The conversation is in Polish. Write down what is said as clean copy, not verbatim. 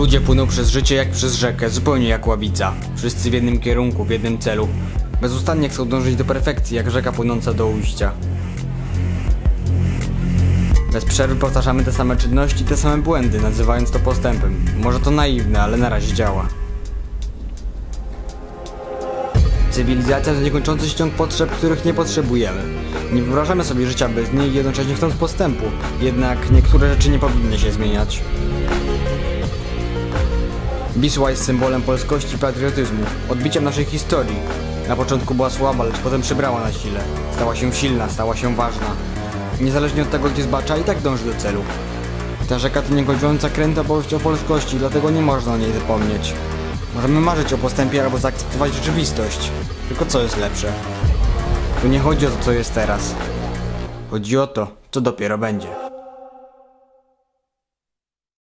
Ludzie płyną przez życie jak przez rzekę, zupełnie jak ławica. Wszyscy w jednym kierunku, w jednym celu. Bezustannie chcą dążyć do perfekcji, jak rzeka płynąca do ujścia. Bez przerwy powtarzamy te same czynności, te same błędy, nazywając to postępem. Może to naiwne, ale na razie działa. Cywilizacja to niekończący się ciąg potrzeb, których nie potrzebujemy. Nie wyobrażamy sobie życia bez niej, jednocześnie chcąc postępu. Jednak niektóre rzeczy nie powinny się zmieniać. Wisła jest symbolem polskości i patriotyzmu, odbiciem naszej historii. Na początku była słaba, lecz potem przybrała na sile. Stała się silna, stała się ważna. Niezależnie od tego, gdzie zbacza, i tak dąży do celu. Ta rzeka to niekończąca kręta opowieść o polskości, dlatego nie można o niej zapomnieć. Możemy marzyć o postępie albo zaakceptować rzeczywistość. Tylko co jest lepsze? Tu nie chodzi o to, co jest teraz. Chodzi o to, co dopiero będzie.